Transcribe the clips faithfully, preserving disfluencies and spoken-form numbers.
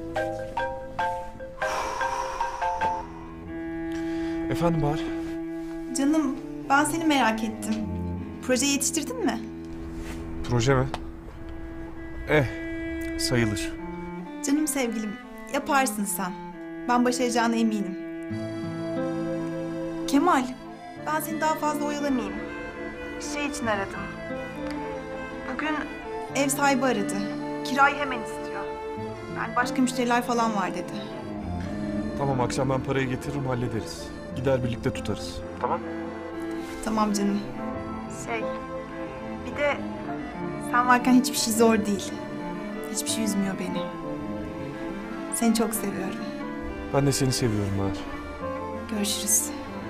Efendim Bahar? Canım, ben seni merak ettim. Projeyi yetiştirdin mi? Proje mi? Eh, sayılır. Canım sevgilim, yaparsın sen. Ben başaracağına eminim. Kemal, ben seni daha fazla oyalamayayım. Şey için aradım. Bugün ev sahibi aradı. Kirayı hemen istiyor. Yani başka müşteriler falan var dedi. Tamam, akşam ben parayı getiririm, hallederiz. Gider birlikte tutarız. Tamam. Tamam canım. Şey, bir de sen varken hiçbir şey zor değil. Hiçbir şey üzmüyor beni. Seni çok seviyorum. Ben de seni seviyorum Bahar. Görüşürüz.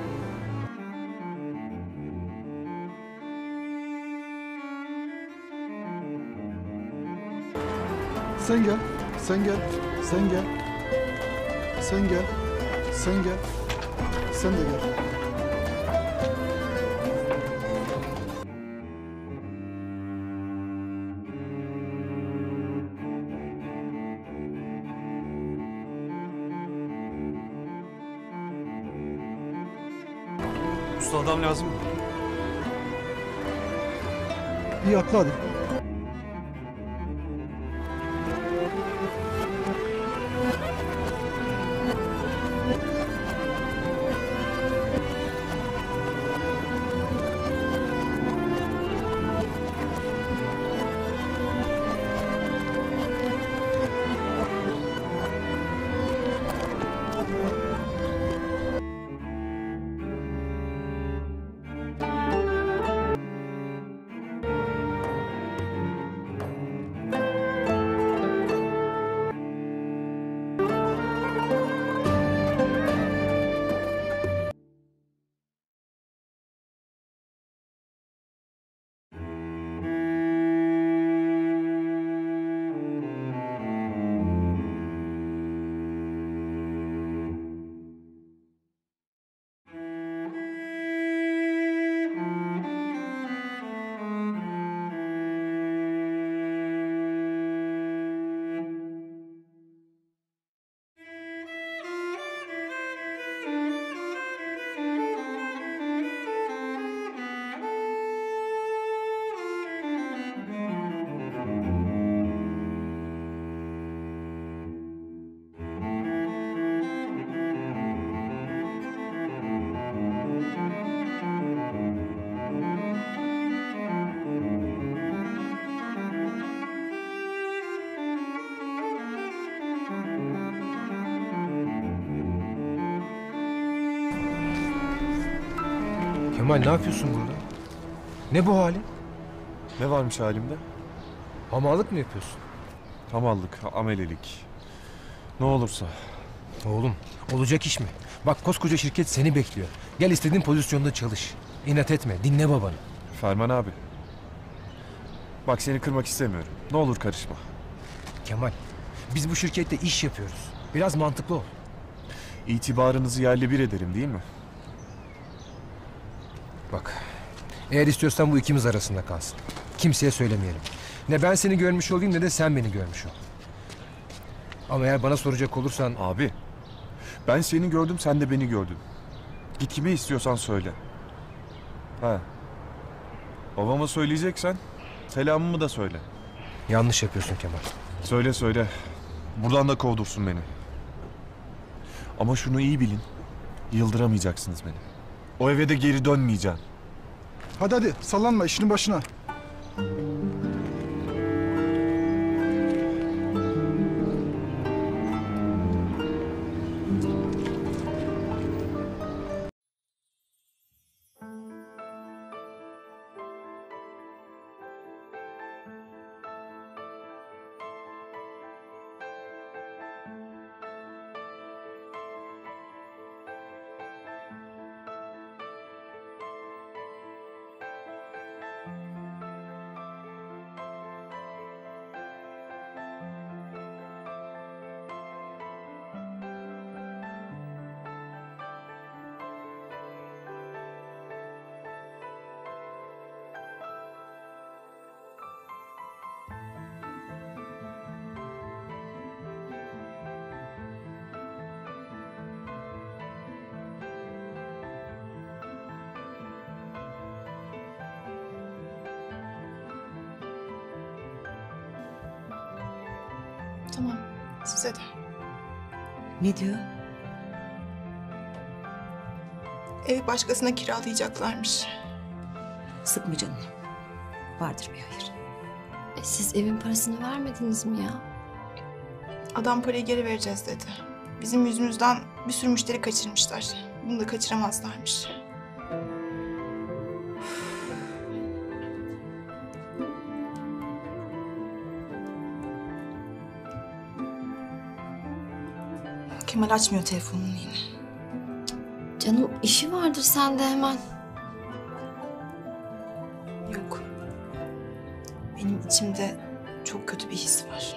Sen gel, sen gel, sen gel. Sen gel, sen gel. Sen de gel. Usta adam lazım mı? İyi atla hadi. Kemal, ne yapıyorsun burada? Ne bu hali? Ne varmış halimde? Hamallık mı yapıyorsun? Hamallık, amelelik. Ne olursa. Oğlum, olacak iş mi? Bak, koskoca şirket seni bekliyor. Gel, istediğin pozisyonda çalış. İnat etme, dinle babanı. Ferman abi. Bak, seni kırmak istemiyorum. Ne olur karışma. Kemal, biz bu şirkette iş yapıyoruz. Biraz mantıklı ol. İtibarınızı yerle bir ederim, değil mi? Bak, eğer istiyorsan bu ikimiz arasında kalsın. Kimseye söylemeyelim. Ne ben seni görmüş olayım ne de sen beni görmüş ol. Ama eğer bana soracak olursan... Abi, ben seni gördüm, sen de beni gördün. Git kime istiyorsan söyle. Ha. Babama söyleyeceksen selamımı da söyle. Yanlış yapıyorsun Kemal. Söyle söyle. Buradan da kovdursun beni. Ama şunu iyi bilin. Yıldıramayacaksınız beni. O eve de geri dönmeyeceğim. Hadi hadi sallanma işinin başına. Tamam. Size de. Ne diyor? Evi başkasına kiralayacaklarmış. Sıkma canını. Vardır bir hayır. E, siz evin parasını vermediniz mi ya? Adam parayı geri vereceğiz dedi. Bizim yüzümüzden bir sürü müşteri kaçırmışlar. Bunu da kaçıramazlarmış. Kemal açmıyor telefonunu yine. Canım işi vardır sende hemen. Yok. Benim içimde çok kötü bir his var.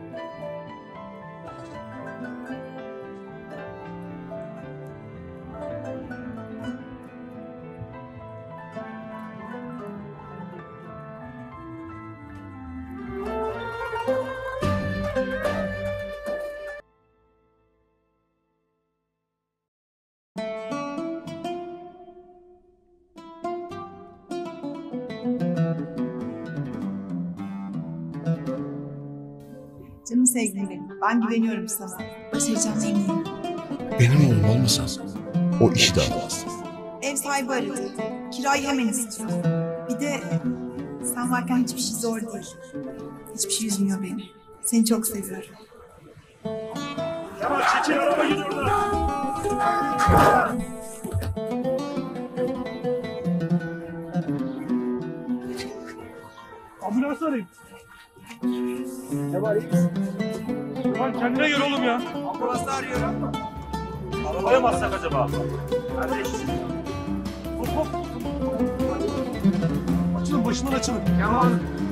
Canım sevgilim benim. Ben güveniyorum sana. Başaracağına eminim. Benim oğlum olmasa o işi de almaz. Ev sahibi aradı. Kirayı hemen istiyor. Bir de sen varken hiçbir şey zor değil. Hiçbir şey üzmüyor beni. Seni çok seviyorum. Tamam, çekil araba gidiyor orada. Ambulans arayayım. Kemal iyi misin? Kemal kendine gel oğlum ya. Ambulansı arıyorum. Arabaya mı atsak acaba? Kardeş. Hop hop. Açılın, başından açılın. Kemal.